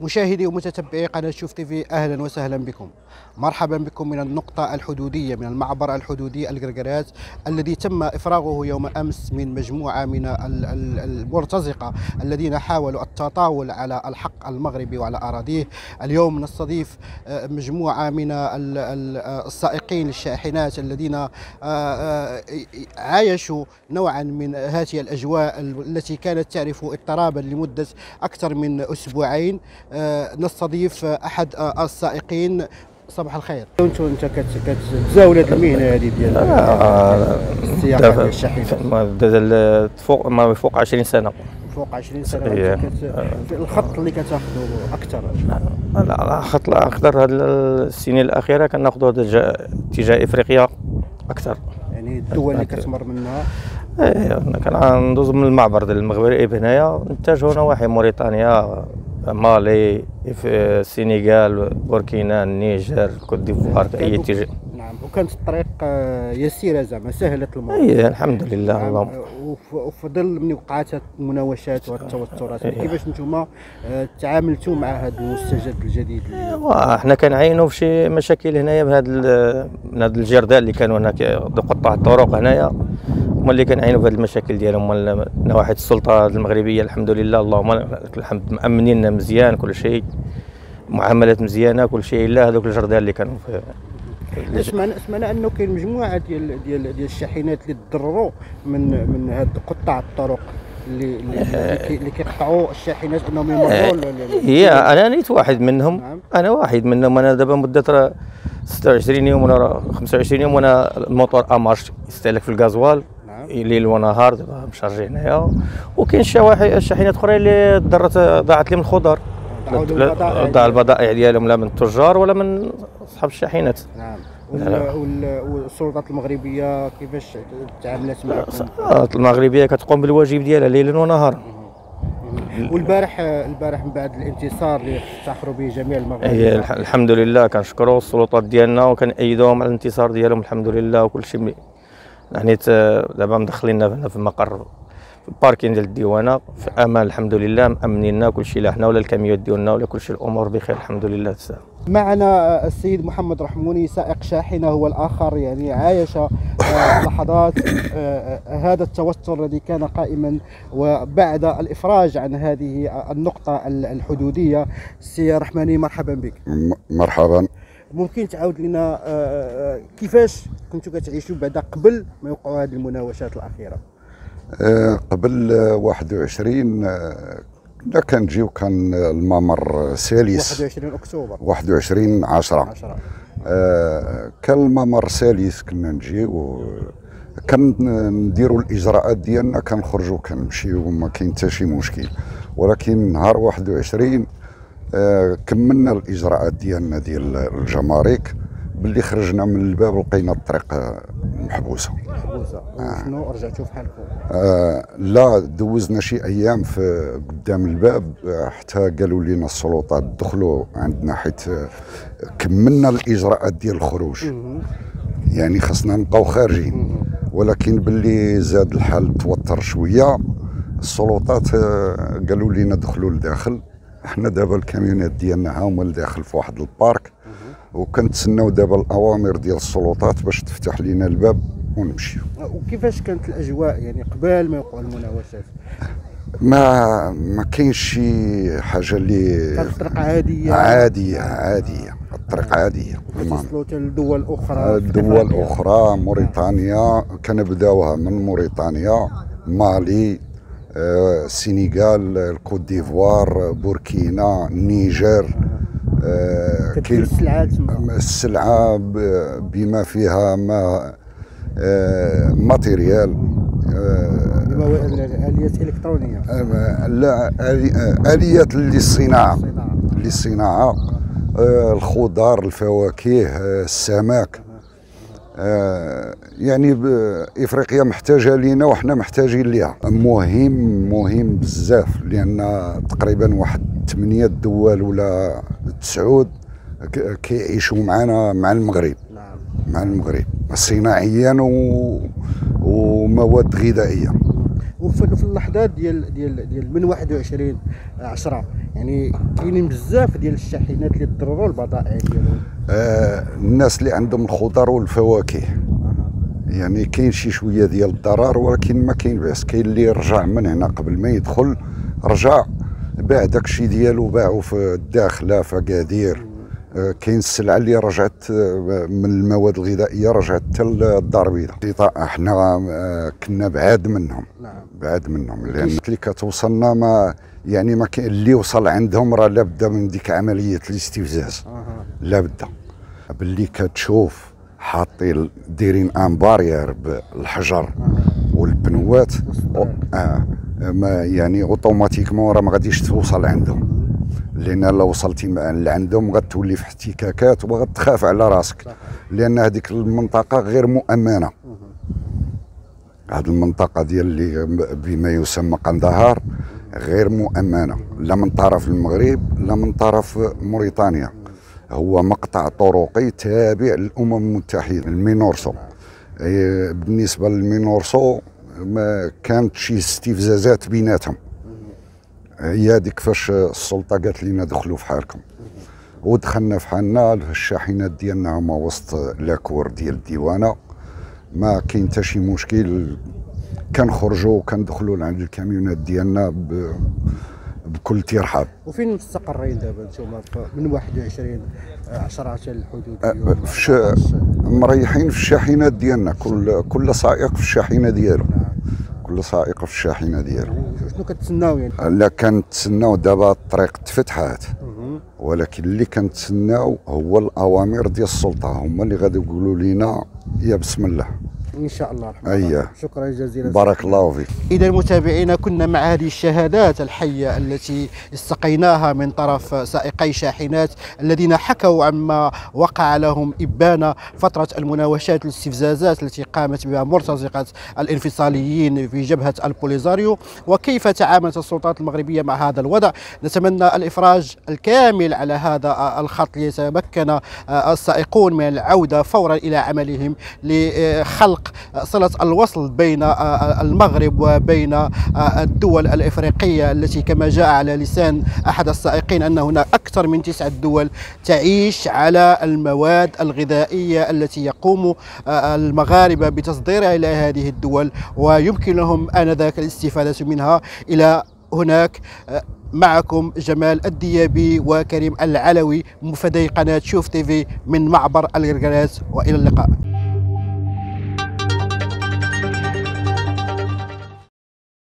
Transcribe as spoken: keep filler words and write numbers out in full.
مشاهدي ومتتبعي قناة شوف تيفي، أهلا وسهلا بكم. مرحبا بكم من النقطة الحدودية، من المعبر الحدودي القرقرات الذي تم إفراغه يوم أمس من مجموعة من المرتزقة الذين حاولوا التطاول على الحق المغربي وعلى أراضيه. اليوم نستضيف مجموعة من السائقين الشاحنات الذين عايشوا نوعا من هذه الأجواء التي كانت تعرف اضطرابا لمدة أكثر من أسبوعين. نستضيف أحد السائقين. صباح الخير. انت انت كتزاول هذه المهنه هذه ديال السياقه ديال الشاحنات فوق ما فوق عشرين سنه. فوق عشرين سنه. في الخط اللي كتاخذوا اكثر؟ لا خط الاخضر هذه السنين الاخيره كناخذوا هذا اتجاه افريقيا اكثر، يعني الدول اللي كتمر منها. ايه كندوز من المعبر ديال المغرب هنايا نتجهوا نواحي موريتانيا، مالي، في السنغال، بوركينا، النيجر، كوت ديفوار، اي اتجاه. نعم. وكانت الطريق يسيره زعما سهله المرور؟ اي الحمد لله. نعم. اللهم وفي ظل من وقعات المناوشات والتوترات، إيه. كيفاش نتوما تعاملتوا مع هذا المستجد الجديد؟ احنا كنعينوا في شي مشاكل هنايا من هذا من هذا الجرداء اللي كانوا هنا قطاع الطرق هنايا، هما اللي كنعينوا في هذه المشاكل ديالهم. من نواحي السلطه المغربيه الحمد لله اللهم لك الحمد مأمنين مزيان كل شيء، معاملات مزيانه كل شيء، الا هذوك الجرداء اللي كانوا في. سمعنا سمعنا انه كاين مجموعه ديال ديال ديال الشاحنات اللي تضرروا من من هاد قطاع الطرق اللي اللي, اللي كيقطعوا الشاحنات انهم يمروا. هي انا نيت واحد منهم. نعم. انا واحد منهم. انا دابا مده ستة وعشرين يوم ولا خمسة وعشرين يوم وانا الموتور امارش يستهلك في الغازوال. نعم. ليل ونهار دابا مشارجي هنايا. وكاين شواحن شاحنات اخرى اللي ضرت ضاعت لي من الخضر، ضاع البضائع ديالهم لا من التجار ولا من اصحاب الشاحنات. نعم. والسلطات المغربيه كيفاش تعاملت معكم؟ السلطات المغربيه كتقوم بالواجب ديالها ليلا ونهارا. والبارح البارح من بعد الانتصار اللي افتخروا به جميع المغاربه، هي الحمد لله كنشكروا السلطات ديالنا وكنأيدوهم على الانتصار ديالهم الحمد لله. وكل شيء يعني دابا مدخليننا في المقر في الباركين ديال الديوانه في امان الحمد لله، مأمنيننا كل شيء، لا حنا ولا الكاميوات ديالنا ولا كل شيء، الامور بخير الحمد لله تساهل. معنا السيد محمد رحموني سائق شاحنه، هو الاخر يعني عايش لحظات هذا التوتر الذي كان قائما وبعد الافراج عن هذه النقطه الحدوديه. سي رحماني مرحبا بك. مرحبا. ممكن تعاود لنا كيفاش كنتوا كتعيشوا بعد قبل ما يوقعوا هذه المناوشات الاخيره؟ قبل واحد وعشرين لا كنجيو كان الممر سلس. واحد وعشرين أكتوبر واحد وعشرين عشرة آه كان الممر سلس، كنا نجيو كنديروا الاجراءات ديالنا، كنخرجوا كنمشيو ما كاين حتى شي مشكل. ولكن نهار واحد وعشرين آه كملنا الاجراءات ديالنا ديال الجمارك، باللي خرجنا من الباب لقينا الطريق محبوسه. محبوسه. آه. شنو رجعتوا في حالكم؟ آه لا دوزنا شي ايام في قدام الباب حتى قالوا لنا السلطات دخلوا عندنا، حيت كملنا الاجراءات ديال الخروج. يعني خصنا نبقاو خارجين. ولكن باللي زاد الحال توتر شويه السلطات قالوا لنا دخلوا لداخل. احنا دابا الكاميونات ديالنا ها هما لداخل في واحد البارك، وكنتسناو دابا الاوامر ديال السلطات باش تفتح لنا الباب ونمشيو. وكيفاش كانت الاجواء يعني قبل ما يوقعوا المناوشات؟ ما ما كاينش شي حاجه اللي كانت الطريق عاديه عاديه عاديه الطريق عاديه. وصلوا حتى لدول اخرى؟ دول اخرى موريتانيا، كنبداوها من موريتانيا، مالي، آه، السنغال، الكوت ديفوار، بوركينا، النيجر. آه كاين السلعات السلعه بما فيها ما آه ماتيريال، آه اليات الكترونيه، آه لا اليات للصناعه للصناعه آه الخضار، الفواكه، آه السمك. آه يعني افريقيا محتاجه لينا وحنا محتاجين ليها. مهم مهم بزاف، لان تقريبا واحد ثمانيه دول ولا تسعود كيعيشوا معنا مع المغرب. نعم. مع المغرب صناعيا و... ومواد غذائيه. وفي اللحظات ديال ديال ديال من واحد وعشرين عشرة يعني كاينين بزاف ديال الشاحنات اللي ضرروا البضائع ديالهم. آه الناس اللي عندهم الخضر والفواكه يعني كاين شي شويه ديال الضرر، ولكن ما كاين باس. كاين اللي رجع من هنا قبل ما يدخل، رجع باع داكشي ديالو، باعو في الداخله فقادير. آه كاين السلعه اللي رجعت من المواد الغذائيه رجعت حتى للدار البيضاء. احنا آه كنا بعاد منهم. نعم. بعاد منهم لان اللي كتوصلنا ما يعني ما كاين اللي وصل عندهم راه لابد من ديك عمليه الاستفزاز. أه. لابد باللي كتشوف حاطين دايرين ان بارير بالحجر والبنوات. اه ما يعني اوتوماتيكمون راه ما غاديش توصل عندهم، لان لو وصلتي لعندهم غتولي في احتكاكات وغتخاف على راسك، لان هذيك المنطقه غير مؤمنه. هذه المنطقه ديال اللي بما يسمى قندهار غير مؤمنه، لا من طرف المغرب لا من طرف موريتانيا. هو مقطع طرقي تابع للامم المتحده المينورسو. بالنسبه للمينورسو ما كانت شي استفزازات بيناتهم، هي هذيك فاش السلطه قالت لنا دخلوا في حالكم، ودخلنا في حالنا. الشاحنات ديالنا هما وسط لاكور ديال الديوانه، ما كاين حتى شي مشكل. كنخرجوا وكندخلوا لعند الكاميونات ديالنا ب بكل ترحاب. وفين مستقرين دابا نتوما من واحد وعشرين عشرة حتى الحدود؟ فش مريحين في الشاحنات ديالنا، كل كل سائق في الشاحنه ديالو. كل سائق في الشاحنه ديالو. شنو كتسناو يعني؟ لا كنتسناو دابا الطريق تفتحات، ولكن اللي كنتسناو هو الاوامر ديال السلطه، هما اللي غادي يقولوا لنا يا بسم الله ان شاء الله. أيه. شكرا جزيلا. بارك الله فيك. اذا متابعينا كنا مع هذه الشهادات الحيه التي استقيناها من طرف سائقي شاحنات الذين حكوا عما وقع لهم ابان فتره المناوشات والاستفزازات التي قامت بها مرتزقه الانفصاليين في جبهه البوليزاريو، وكيف تعاملت السلطات المغربيه مع هذا الوضع. نتمنى الافراج الكامل على هذا الخط ليتمكن السائقون من العوده فورا الى عملهم لخلق صلة الوصل بين المغرب وبين الدول الإفريقية التي كما جاء على لسان أحد السائقين أن هناك أكثر من تسعة دول تعيش على المواد الغذائية التي يقوم المغاربة بتصديرها إلى هذه الدول، ويمكن لهم آنذاك الاستفادة منها. إلى هناك معكم جمال الديابي وكريم العلوي، مفدي قناة شوف تيفي من معبر القرقراز، وإلى اللقاء.